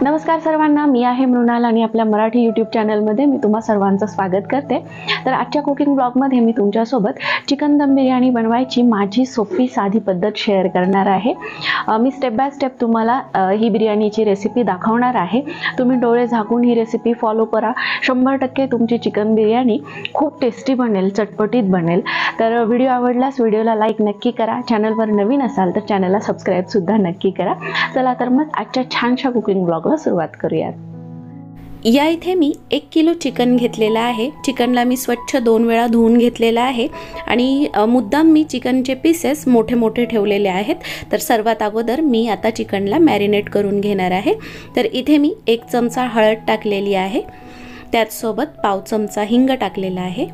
नमस्कार सर्वांना, मी आहे मृणाल आणि आपल्या मराठी यूट्यूब चॅनलमध्ये मी तुम्हा सर्वांचं स्वागत करते। तर आजच्या कुकिंग ब्लॉगमध्ये मी तुमच्यासोबत चिकन दम बिर्याणी बनवायची माझी सोपी साधी पद्धत शेअर करणार आहे। मी स्टेप बाय स्टेप तुम्हाला ही बिर्याणीची रेसिपी दाखवणार आहे। तुम्ही डोळे झाकून ही रेसिपी फॉलो करा, 100% तुमची चिकन बिर्याणी खूप टेस्टी बनेल, चटपटीत बनेल। तर व्हिडिओ आवडल्यास व्हिडिओला लाईक नक्की करा, चॅनलवर नवीन असाल तर चॅनलला सबस्क्राइब सुद्धा नक्की करा। चला तर मग आजच्या छानशा कुकिंग ब्लॉगला सुरुवात करूयात। या इथे मी 1 किलो चिकन घेतलेला आहे। चिकनला मी स्वच्छ 2 वेळा धुवून घेतलेला आहे आणि मुद्दाम मी चिकनचे पीसेस मोठे मोठे ठेवलेले आहेत। तर सर्वात अगोदर मी आता चिकनला मॅरिनेट करून घेणार आहे। तर इथे मी 1 चमचा हळद टाकलेली आहे, त्याचसोबत पाव चमचा हिंग टाकलेला आहे।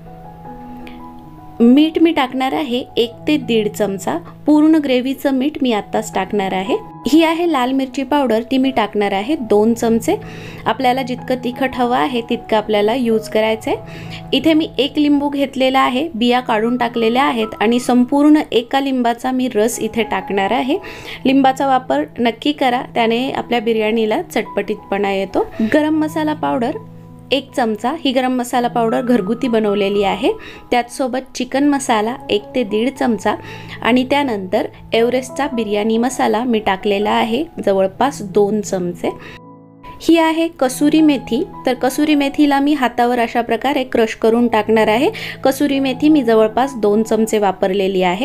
मीठ मी टाकणार आहे 1 ते 1.5 चमचा, पूर्ण ग्रेव्हीचं मीठ मी आत्ताच टाकणार आहे। ही आहे लाल मिरची पावडर, ती मी टाकणार आहे 2 चमचे। आपल्याला जितकं तिखट हवं आहे तितकं आपल्याला यूज करायचं आहे। इथे मी 1 लिंबू घेतलेला आहे, बिया काढून टाकलेल्या आहेत आणि संपूर्ण एका लिंबाचा मी रस इथे टाकणार आहे। लिंबाचा वापर नक्की करा, त्याने आपल्या बिर्याणीला चटपटीतपणा येतो। गरम मसाला पावडर 1 चमचा, ही गरम मसाला पावडर घरगुती बनवलेली आहे। त्याचसोबत चिकन मसाला 1 ते 1.5 चमचा आणि त्यानंतर एव्हरेस्टचा बिर्याणी मसाला मी टाकलेला आहे जवळपास 2 चमचे। ही आहे कसुरी मेथी, तर कसुरी मेथीला मी हातावर अशा प्रकारे क्रश करून टाकणार आहे। कसुरी मेथी मी जवळपास 2 चमचे वापरलेली आहे।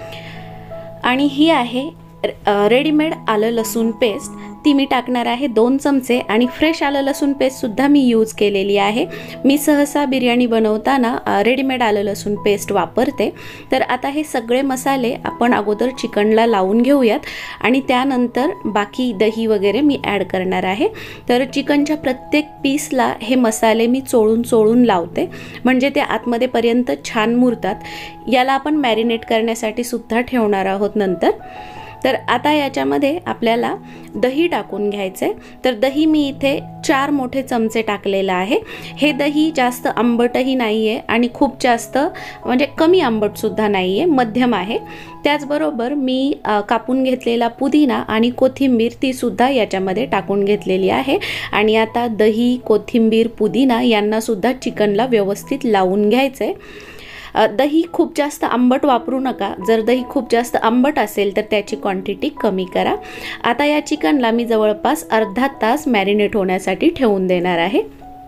आणि ही आहे रेडीमेड आलं लसूण पेस्ट, ती मी टाकणार आहे 2 चमचे आणि फ्रेश आलं लसूण पेस्ट सुद्धा मी यूज केलेली आहे। मी सहसा बिर्याणी बनवताना रेडीमेड आलं लसूण पेस्ट वापरते। तर आता हे सगळे मसाले आपण अगोदर चिकनला लावून घेऊयात आणि त्यानंतर बाकी दही वगैरे मी ॲड करणार आहे। तर चिकनच्या प्रत्येक पीसला हे मसाले मी चोळून लावते, म्हणजे ते आतमध्ये पर्यंत छान मुरतात। याला आपण मॅरिनेट करण्यासाठी सुद्धा ठेवणार आहोत नंतर। तर आता याच्यामध्ये आपल्याला दही टाकून घ्यायचे। तर दही मी इथे 4 मोठे चमचे टाकलेला आहे। हे दही जास्त आंबटही नाही आहे आणि खूप जास्त म्हणजे कमी आंबट सुद्धा नाही आहे, मध्यम आहे। त्याचबरोबर मी कापून घेतलेला पुदिना आणि कोथिंबीर ती सुद्धा याच्यामध्ये टाकून घेतलेली आहे। आणि आता दही, कोथिंबीर, पुदिना यांना सुद्धा चिकनला व्यवस्थित लावून घ्यायचे। दही खूप जास्त आंबट वापरू नका, जर दही खूप जास्त आंबट असेल तर त्याची क्वांटिटी कमी करा। आता या चिकनला मी जवळपास अर्धा तास मॅरिनेट होण्यासाठी ठेवून देणार आहे।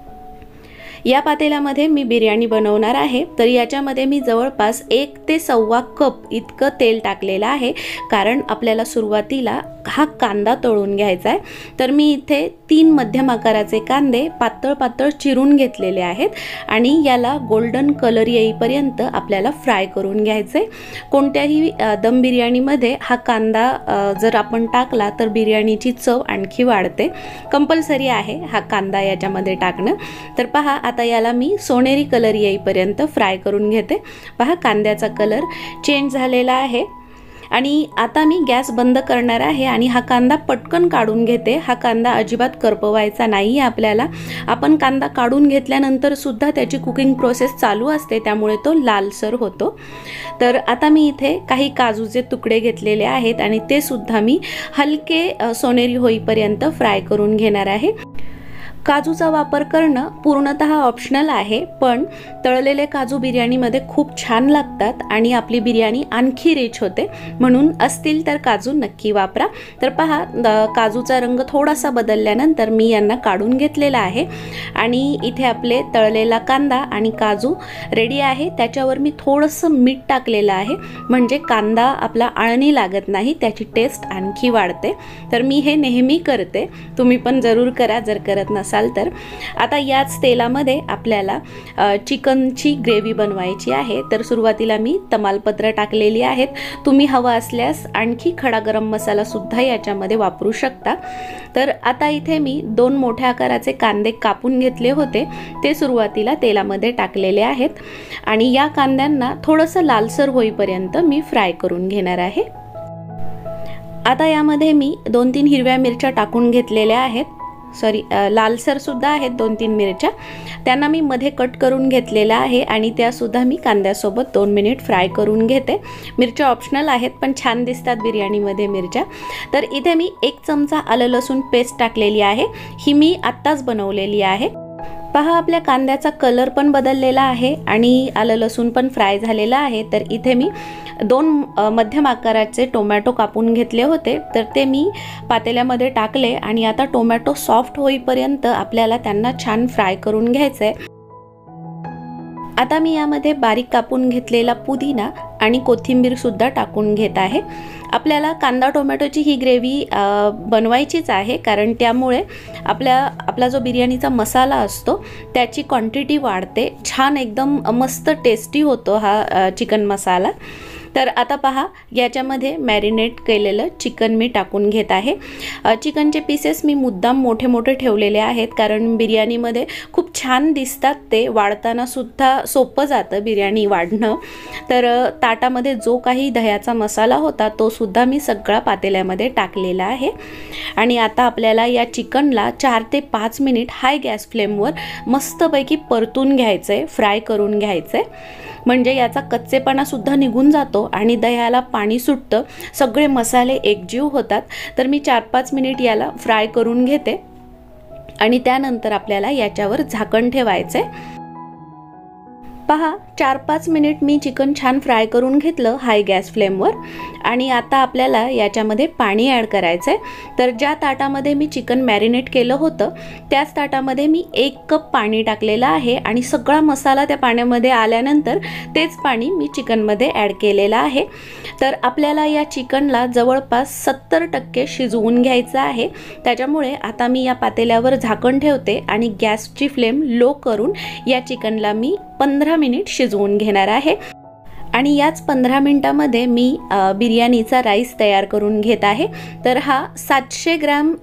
या पातेल्यामध्ये मी बिर्याणी बनवणार आहे, तर याच्यामध्ये मी जवळपास 1 ते 1.25 कप इतकं तेल टाकलेलं आहे, कारण आपल्याला सुरुवातीला हा कांदा तळून घ्यायचा आहे। तर मी इथे 3 मध्यम आकाराचे कांदे पातळ पातळ चिरून घेतलेले आहेत आणि याला गोल्डन कलर येईपर्यंत आपल्याला फ्राय करून घ्यायचे। कोणत्याही दम बिर्याणीमध्ये हा कांदा जर आपण टाकला तर बिर्याणीची चव आणखी वाढते। कंपल्सरी आहे हा कांदा याच्यामध्ये टाकणं। तर पहा, आता याला मी सोनेरी कलर येईपर्यंत फ्राय करून घेते। पहा, कांद्याचा कलर चेंज झालेला आहे आणि आता मी गॅस बंद करणार आहे आणि हा कांदा पटकन काढून घेते। हा कांदा अजिबात करपवायचा नाही आहे आपल्याला। आपण कांदा काढून घेतल्यानंतर सुद्धा त्याची कुकिंग प्रोसेस चालू असते, त्यामुळे तो लालसर होतो। तर आता मी इथे काही काजूचे तुकडे घेतलेले आहेत आणि ते सुद्धा मी हलके सोनेरी होईपर्यंत फ्राय करून घेणार आहे। काजूचा वापर करणं पूर्णतः ऑप्शनल आहे, पण तळलेले काजू बिर्याणीमध्ये खूप छान लागतात आणि आपली बिर्याणी आणखी रिच होते, म्हणून असतील तर काजू नक्की वापरा। तर पहा, काजूचा रंग थोडासा बदलल्यानंतर मी यांना काढून घेतलेला आहे आणि इथे आपले तळलेला कांदा आणि काजू रेडी आहे। त्याच्यावर मी थोडंसं मीठ टाकलेलं आहे, म्हणजे कांदा आपला आळणी लागत नाही, त्याची टेस्ट आणखी वाढते। तर मी हे नेहमी करते, तुम्ही पण जरूर करा जर करत नसाल तर। आता याच तेलामध्ये आपल्याला चिकनची ग्रेव्ही बनवायची आहे। तर सुरुवातीला मी तमालपत्र टाकलेली आहेत, तुम्ही हवा असल्यास आणखी खडा गरम मसाला सुद्धा याच्यामध्ये वापरू शकता। तर आता इथे मी 2 मोठ्या आकाराचे कांदे कापून घेतले होते, ते सुरुवातीला तेलामध्ये टाकलेले आहेत आणि या कांद्यांना थोडंसं लालसर होईपर्यंत मी फ्राय करून घेणार आहे। आता यामध्ये मी 2-3 हिरव्या मिरच्या टाकून घेतलेल्या आहेत। लालसर सुद्धा आहेत 2-3 मिरच्या, त्यांना मी मध्ये कट करून घेतलेल्या आहे आणि त्यासुद्धा मी कांद्यासोबत 2 मिनिट फ्राय करून घेते. मिरच्या ऑप्शनल आहेत पण छान दिसतात बिर्याणीमध्ये मिरच्या. तर इथे मी 1 चमचा आलं लसूण पेस्ट टाकलेली आहे, ही मी आत्ताच बनवलेली आहे. पहा आपल्या कांद्याचा कलर पण बदललेला आहे आणि आलं लसूण पण फ्राय झालेला आहे. तर इथे मी 2 मध्यम आकाराचे टोमॅटो कापून घेतले होते, तर ते मी पातेल्यामध्ये टाकले आणि आता टोमॅटो सॉफ्ट होईपर्यंत आपल्याला त्यांना छान फ्राय करून घ्यायचं आहे. आता मी यामध्ये बारीक कापून घेतलेला पुदिना आणि कोथिंबीर सुद्धा टाकून घेत आहे. आपल्याला कांदा टोमॅटोची ही ग्रेव्ही बनवायचीच आहे, कारण त्यामुळे आपला जो बिर्याणीचा मसाला असतो त्याची क्वांटिटी वाढते, छान एकदम मस्त टेस्टी होतो हा चिकन मसाला. तर आता पहा याच्यामध्ये मॅरिनेट केलेलं चिकन मी टाकून घेत आहे. चिकनचे पीसेस मी मुद्दाम मोठे मोठे ठेवलेले आहेत, कारण बिर्याणीमध्ये खूप छान दिसतात, ते वाढताना सुद्धा सोपं जातं बिर्याणी वाढणं. तर ताटामध्ये जो काही दह्याचा मसाला होता तो सुद्धा मी सगळा पातेल्यामध्ये टाकलेला आहे. आणि आता आपल्याला या चिकनला 4 ते 5 मिनिट हाय गॅस फ्लेमवर मस्तपैकी परतून घ्यायचं आहे, फ्राय करून घ्यायचं आहे, म्हणजे याचा कच्चेपणा सुद्धा निघून जातो आणि दह्याला पाणी सुटतं, सगळे मसाले एकजीव होतात. तर मी 4-5 मिनिट याला फ्राय करून घेते आणि त्यानंतर आपल्याला याच्यावर झाकण ठेवायचं आहे. पहा 4-5 मिनिट मी चिकन छान फ्राय करून घेतलं हाय गॅस फ्लेमवर आणि आता आपल्याला याच्यामध्ये पाणी ॲड करायचं आहे. तर ज्या ताटामध्ये मी चिकन मॅरिनेट केलं होतं त्याच ताटामध्ये मी 1 कप पाणी टाकलेलं आहे आणि सगळा मसाला त्या पाण्यामध्ये आल्यानंतर तेच पाणी मी चिकनमध्ये ॲड केलेलं आहे. तर आपल्याला या चिकनला जवळपास 70% शिजवून घ्यायचं आहे. त्याच्यामुळे आता मी या पातेल्यावर झाकण ठेवते आणि गॅसची फ्लेम लो करून या चिकनला मी 15 मिनिट शिजवून घेणार आहे. आणि याच 15 मिनिटामध्ये मी बिर्याणीचा राईस तयार करून घेत आहे. तर हा 700 ग्रॅम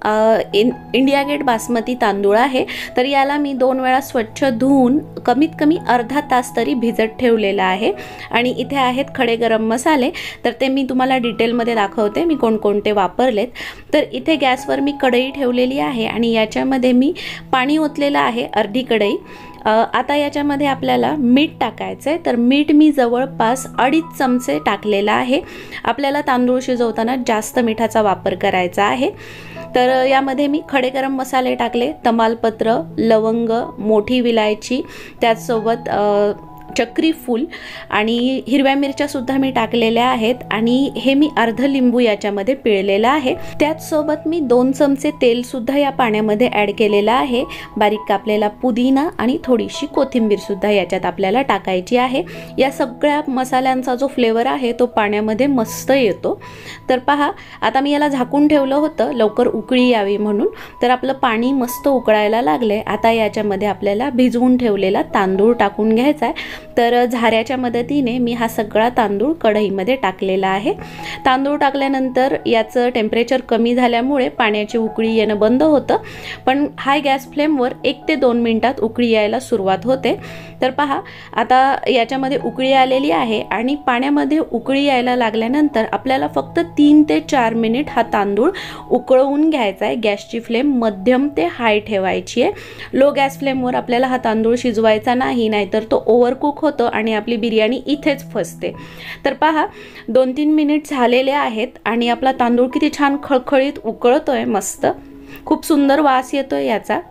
इंडिया गेट बासमती तांदूळ आहे. तर याला मी 2 वेळा स्वच्छ धुवून कमीत कमी अर्धा तास तरी भिजत ठेवलेला आहे. आणि इथे आहेत खडे गरम मसाले, तर ते मी तुम्हाला डिटेलमध्ये दाखवते मी कोणकोणते वापरलेत. तर इथे गॅसवर मी कढई ठेवलेली आहे आणि याच्यामध्ये मी पाणी ओतलेलं आहे, अर्धी कढई. आता याच्यामध्ये आपल्याला मीठ टाकायचं आहे. तर मीठ मी जवळपास 2.5 चमचे टाकलेला आहे. आपल्याला तांदूळ शिजवताना जास्त मिठाचा वापर करायचा आहे. तर यामध्ये मी खडे गरम मसाले टाकले, तमालपत्र, लवंग, मोठी विलायची, त्याचसोबत चक्री फूल आणि हिरव्या मिरच्या सुद्धा मी टाकलेल्या आहेत आणि हे मी अर्ध लिंबू याच्यामध्ये पिळलेलं आहे. त्याचसोबत मी 2 चमचे तेल सुद्धा या पाण्यामध्ये ॲड केलेलं आहे. बारीक कापलेला पुदिना आणि थोडीशी कोथिंबीर सुद्धा याच्यात आपल्याला टाकायची आहे. या सगळ्या मसाल्यांचा जो फ्लेवर आहे तो पाण्यामध्ये मस्त येतो. तर पहा आता मी याला झाकून ठेवलं होतं लवकर उकळी यावी म्हणून. तर आपलं पाणी मस्त उकळायला लागले. आता याच्यामध्ये आपल्याला भिजवून ठेवलेला तांदूळ टाकून घ्यायचा आहे. तर झाऱ्याच्या मदतीने मी हा सगळा तांदूळ कढईमध्ये टाकलेला आहे. तांदूळ टाकल्यानंतर याचं टेम्परेचर कमी झाल्यामुळे पाण्याची उकळी येणं बंद होतं, पण हाय गॅस फ्लेमवर 1 ते 2 मिनिटात उकळी यायला सुरुवात होते. तर पहा आता याच्यामध्ये उकळी आलेली आहे आणि पाण्यामध्ये उकळी यायला लागल्यानंतर आपल्याला फक्त 3 ते 4 मिनिट हा तांदूळ उकळवून घ्यायचा आहे. गॅसची फ्लेम मध्यम ते हाय ठेवायची आहे. लो गॅस फ्लेमवर आपल्याला हा तांदूळ शिजवायचा नाही, नाहीतर तो ओव्हरकुक होतो आणि आपली बिर्याणी इथेच फसते. तर पहा 2-3 मिनिट झालेले आहेत आणि आपला तांदूळ किती छान खळखळीत उकळतोय, मस्त खूप सुंदर वास येतोय याचा.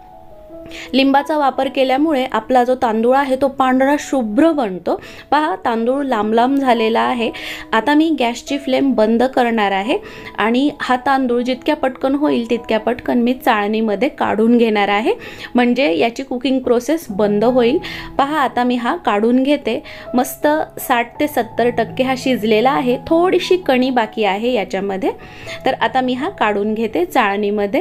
लिंबाचा वापर केल्यामुळे आपला जो तांदूळ आहे तो पांढरा शुभ्र बनतो. पहा तांदूळ लांब लांब झालेला आहे. आता मी गॅसची फ्लेम बंद करणार आहे आणि हा तांदूळ जितक्या पटकन होईल तितक्या पटकन मी चाळणीमध्ये काढून घेणार आहे, म्हणजे याची कुकिंग प्रोसेस बंद होईल. पहा आता मी हा काढून घेते. मस्त 60 ते 70% हा शिजलेला आहे. थोडीशी कणी बाकी आहे याच्यामध्ये. तर आता मी हा काढून घेते चाळणीमध्ये.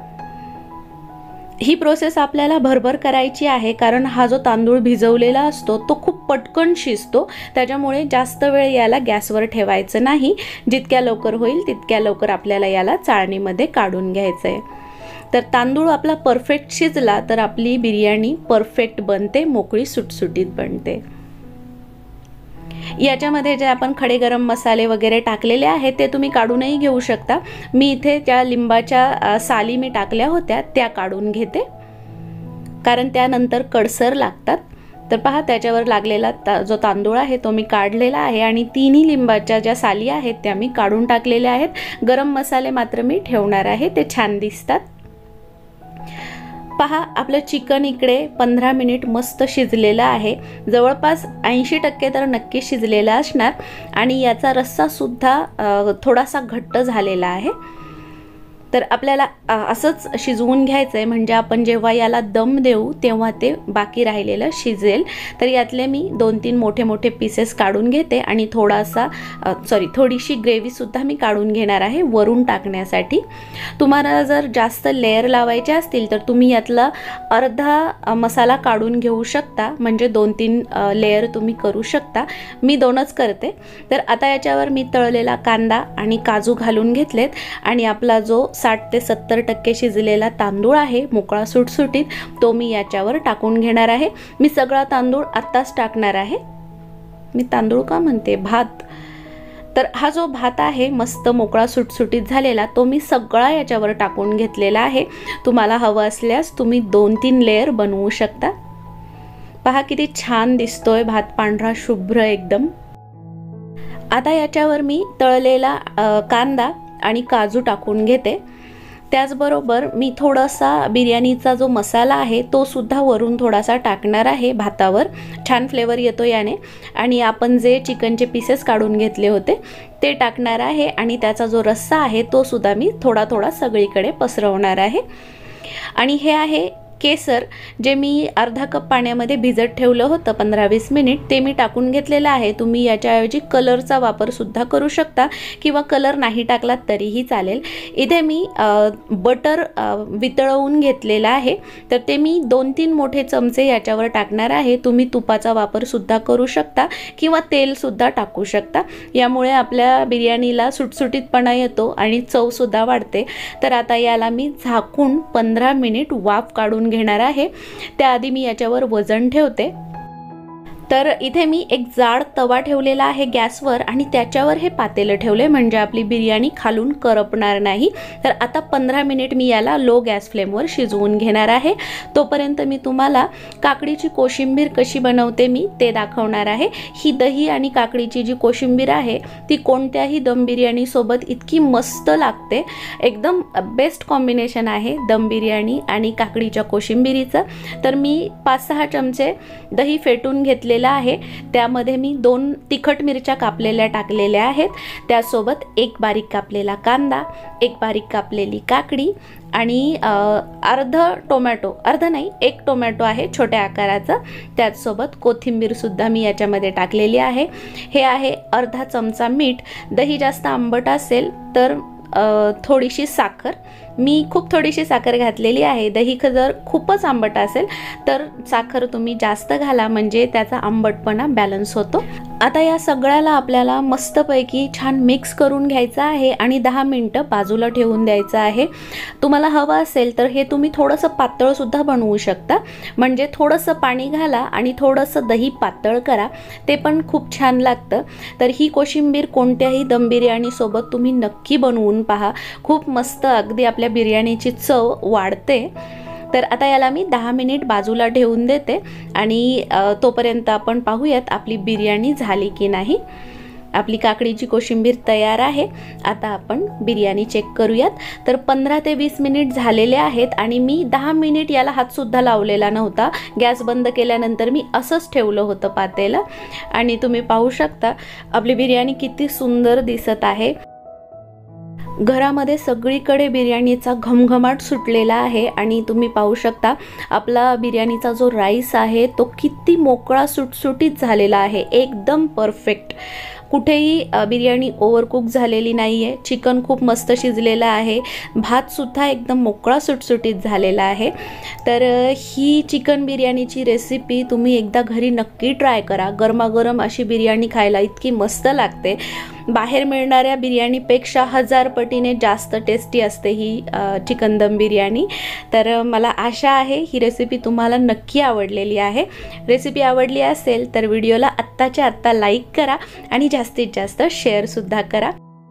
ही प्रोसेस आपल्याला भरभर करायची आहे, कारण हा जो तांदूळ भिजवलेला असतो तो खूप पटकन शिजतो. त्याच्यामुळे जास्त वेळ याला गॅसवर ठेवायचं नाही. जितक्या लवकर होईल तितक्या लवकर आपल्याला याला चाळणीमध्ये काढून घ्यायचं आहे. तर तांदूळ आपला परफेक्ट शिजला तर आपली बिर्याणी परफेक्ट बनते, मोकळी सुटसुटीत बनते. याच्यामध्ये जे आपण खडे गरम मसाले वगैरे टाकलेले आहेत ते तुम्ही काढूनही घेऊ शकता. मी इथे त्या लिंबाच्या साली मी टाकल्या होत्या त्या काढून घेते, कारण त्यानंतर कडसर लागतात. तर पहा, त्याच्यावर लागलेला जो तांदूळ आहे तो मी काढलेला आहे आणि तिन्ही लिंबाच्या ज्या साली आहेत त्या मी काढून टाकलेल्या आहेत. गरम मसाले मात्र मी ठेवणार आहे, ते छान दिसतात. पहा, आपलं चिकन इकडे 15 मिनिट मस्त शिजलेलं आहे. जवळपास 80% तर नक्की शिजलेलं असणार आणि याचा रस्सा सुद्धा थोडासा घट्ट झालेला आहे. तर आपल्याला असंच शिजवून घ्यायचं आहे, म्हणजे आपण जेव्हा याला दम देऊ तेव्हा ते बाकी राहिलेलं शिजेल. तर यातले मी 2-3 मोठे मोठे पीसेस काढून घेते आणि थोडीशी ग्रेव्हीसुद्धा मी काढून घेणार आहे वरून टाकण्यासाठी. तुम्हाला जर जास्त लेअर लावायचे असतील तर तुम्ही यातला अर्धा मसाला काढून घेऊ शकता, म्हणजे 2-3 लेअर तुम्ही करू शकता. मी 2च करते. तर आता याच्यावर मी तळलेला कांदा आणि काजू घालून घेतलेत आणि आपला जो 60 ते 70% शिजलेला तांदूळ आहे मोकळा सुटसुटीत, तो मी याच्यावर टाकून घेणार आहे. मी सगळा तांदूळ आत्ताच टाकणार आहे. मी तांदूळ का म्हणते, भात. तर हा जो भात आहे मस्त मोकळा सुटसुटीत झालेला, तो मी सगळा याच्यावर टाकून घेतलेला आहे. तुम्हाला हवं असल्यास तुम्ही 2-3 लेअर बनवू शकता. पहा किती छान दिसतोय भात, पांढरा शुभ्र एकदम. आता याच्यावर मी तळलेला कांदा आणि काजू टाकून घेते. त्याचबरोबर मी थोडासा बिर्याणीचा जो मसाला आहे तो सुद्धा वरून थोडासा टाकणार आहे भातावर. छान फ्लेवर येतो याने. आणि आपण जे चिकनचे पीसेस काढून घेतले होते ते टाकणार आहे आणि त्याचा जो रस्सा आहे तो सुद्धा मी थोडा सगळीकडे पसरवणार आहे. आणि हे आहे केसर, जे मी अर्धा कप पाण्यामध्ये भिजत ठेवलं होतं 15-20 मिनिट, ते मी टाकून घेतलेलं आहे. तुम्ही याच्याऐवजी कलरचा वापर सुद्धा करू शकता किंवा कलर नाही टाकलात तरीही चालेल. इथे मी बटर वितळवून घेतलेलं आहे, तर ते मी 2-3 मोठे चमचे याच्यावर टाकणार आहे. तुम्ही तुपाचा वापर सुद्धा करू शकता किंवा तेल सुद्धा टाकू शकता. यामुळे आपल्या बिर्याणीला सुटसुटीतपणा येतो आणि चव सुद्धा वाढते. तर आता याला मी झाकून 15 मिनिट वाफ काढून घेणार आहे. त्याआधी मी याच्यावर वजन ठेवते. तर इथे मी एक जाड तवा ठेवलेला आहे गॅसवर आणि त्याच्यावर हे पातेलं ठेवले, म्हणजे आपली बिर्याणी खालून करपणार नाही. तर आता 15 मिनिट मी याला लो गॅस फ्लेमवर शिजवून घेणार आहे. तोपर्यंत मी तुम्हाला काकडीची कोशिंबीर कशी बनवते मी ते दाखवणार आहे. ही दही आणि काकडीची जी कोशिंबीर आहे ती कोणत्याही दम बिर्याणी सोबत इतकी मस्त लागते. एकदम बेस्ट कॉम्बिनेशन आहे दम बिर्याणी आणि काकडीच्या कोशिंबीरीचं. तर मी 5-6 चमचे दही फेटून घेतले आहे. त्यामध्ये मी 2 तिखट मिरच्या कापलेल्या टाकलेल्या आहेत. त्यासोबत 1 बारीक कापलेला कांदा, 1 बारीक कापलेली काकडी आणि एक टोमॅटो आहे छोट्या आकाराचा. त्याचसोबत कोथिंबीर सुद्धा मी याच्यामध्ये टाकलेली आहे. हे आहे अर्धा चमचा मीठ. दही जास्त आंबट असेल तर थोडीशी साखर. मी खूप थोडीशी साखर घातलेली आहे. दही जर खूपच आंबट असेल तर साखर तुम्ही जास्त घाला, म्हणजे त्याचा आंबटपणा बॅलन्स होतो. आता या सगळ्याला आपल्याला मस्तपैकी छान मिक्स करून घ्यायचं आहे आणि 10 मिनिटं बाजूला ठेवून द्यायचं आहे. तुम्हाला हवं असेल तर हे तुम्ही थोडंसं पातळ सुद्धा बनवू शकता, म्हणजे थोडंसं पाणी घाला आणि थोडंसं दही पातळ करा, ते पण खूप छान लागतं. तर ही कोशिंबीर कोणत्याही दम बिर्याणी सोबत तुम्ही नक्की बनवून पहा. खूप मस्त अगदी आपल्या बिर्याणीची चव वाढते. तर आता याला मी 10 मिनिट बाजूला ठेवून देते आणि तोपर्यंत आपण पाहूयात आपली बिर्याणी झाली की नाही. आपली काकडीची कोशिंबीर तयार आहे. आता आपण बिर्याणी चेक करूयात. तर 15 ते 20 मिनिट झालेले आहेत आणि मी 10 मिनिट याला हातसुद्धा लावलेला नव्हता. गॅस बंद केल्यानंतर मी असंच ठेवलं होतं पातेलं आणि तुम्ही पाहू शकता आपली बिर्याणी किती सुंदर दिसत आहे. घरामध्ये सगळीकडे बिर्याणीचा घमघमाट सुटलेला आहे आणि तुम्ही पाहू शकता आपला बिर्याणीचा जो राईस आहे तो किती मोकळा सुटसुटीत झालेला आहे, एकदम परफेक्ट. कुठेही बिर्याणी ओव्हरकुक झालेली नाही आहे. चिकन खूप मस्त शिजलेलं आहे. भातसुद्धा एकदम मोकळा सुटसुटीत झालेला आहे. तर ही चिकन बिर्याणीची रेसिपी तुम्ही एकदा घरी नक्की ट्राय करा. गरमागरम अशी बिर्याणी खायला इतकी मस्त लागते. बाहेर मिळणाऱ्या बिर्याणीपेक्षा 1000 पटीने जास्त टेस्टी असते ही चिकन दम बिर्याणी. तर मला आशा आहे ही रेसिपी तुम्हाला नक्की आवडलेली आहे. रेसिपी आवडली असेल तर व्हिडिओला आत्ताच्या आत्ता लाईक करा आणि जास्तीत जास्त शेअरसुद्धा करा.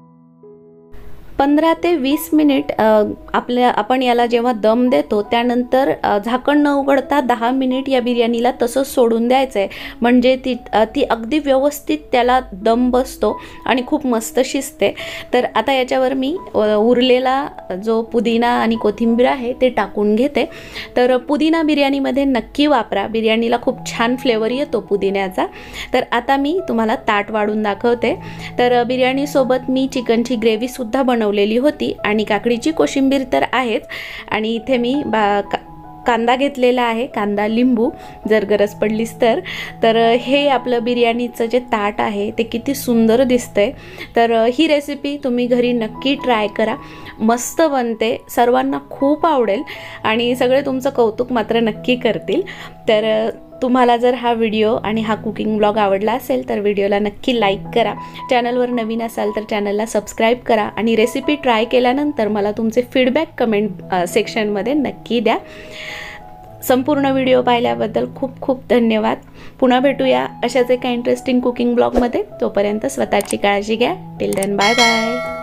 15 ते 20 मिनिट आपण याला जेव्हा दम देतो त्यानंतर झाकण न उघडता 10 मिनिट या बिर्याणीला तसंच सोडून द्यायचं आहे. म्हणजे ती अगदी व्यवस्थित त्याला दम बसतो आणि खूप मस्त शिजते. तर आता याच्यावर मी उरलेला जो पुदिना आणि कोथिंबीर आहे ते टाकून घेते. तर पुदिना बिर्याणीमध्ये नक्की वापरा. बिर्याणीला खूप छान फ्लेवर येतो पुदिन्याचा. तर आता मी तुम्हाला ताट वाढून दाखवते. तर बिर्याणीसोबत मी चिकनची ग्रेव्हीसुद्धा बनवलेली होती आणि काकडीची कोशिंबीर तर आहेच. आणि इथे मी कांदा घेतलेला आहे, कांदा लिंबू जर गरज पडलीस तर हे आपलं बिर्याणीचं जे ताट आहे ते किती सुंदर दिसतंय. तर ही रेसिपी तुम्ही घरी नक्की ट्राय करा. मस्त बनते, सर्वांना खूप आवडेल आणि सगळे तुमचं कौतुक मात्र नक्की करतील. तर तुम्हाला जर हा व्हिडिओ आणि हा कुकिंग ब्लॉग आवडला असेल तर व्हिडिओला नक्की लाईक करा. चॅनलवर नवीन असाल तर चॅनलला सबस्क्राईब करा आणि रेसिपी ट्राय केल्यानंतर मला तुमचे फीडबॅक कमेंट सेक्शनमध्ये नक्की द्या. संपूर्ण व्हिडिओ पाहिल्याबद्दल खूप खूप धन्यवाद. पुन्हा भेटूया अशाच एका इंटरेस्टिंग कुकिंग ब्लॉगमध्ये. तोपर्यंत स्वतःची काळजी घ्या. Till then bye bye.